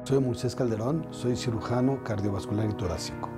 Soy Moisés Calderón, soy cirujano cardiovascular y torácico.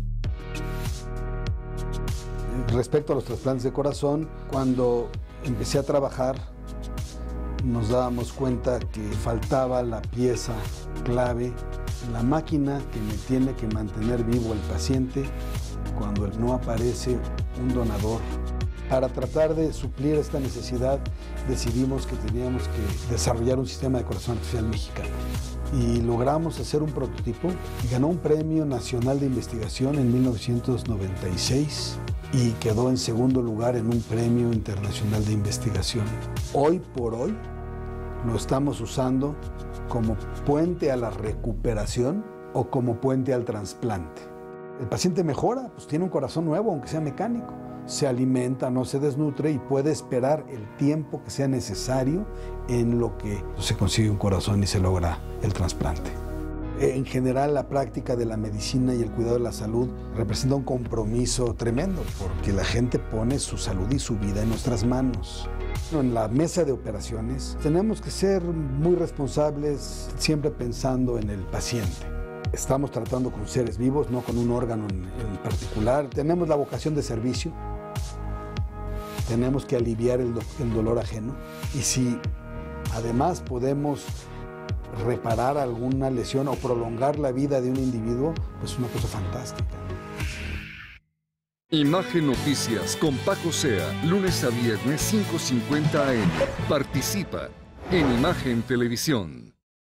Respecto a los trasplantes de corazón, cuando empecé a trabajar, nos dábamos cuenta que faltaba la pieza clave, la máquina que me tiene que mantener vivo el paciente cuando no aparece un donador. Para tratar de suplir esta necesidad, decidimos que teníamos que desarrollar un sistema de corazón artificial mexicano. Y logramos hacer un prototipo y ganó un premio nacional de investigación en 1996 y quedó en segundo lugar en un premio internacional de investigación. Hoy por hoy lo estamos usando como puente a la recuperación o como puente al trasplante. El paciente mejora, pues tiene un corazón nuevo, aunque sea mecánico. Se alimenta, no se desnutre y puede esperar el tiempo que sea necesario en lo que se consigue un corazón y se logra el trasplante. En general, la práctica de la medicina y el cuidado de la salud representa un compromiso tremendo porque la gente pone su salud y su vida en nuestras manos. En la mesa de operaciones tenemos que ser muy responsables, siempre pensando en el paciente. Estamos tratando con seres vivos, no con un órgano en particular. Tenemos la vocación de servicio. Tenemos que aliviar el dolor ajeno. Y si además podemos reparar alguna lesión o prolongar la vida de un individuo, pues es una cosa fantástica. Imagen Noticias con Paco Sea, lunes a viernes 5:50 AM. Participa en Imagen Televisión.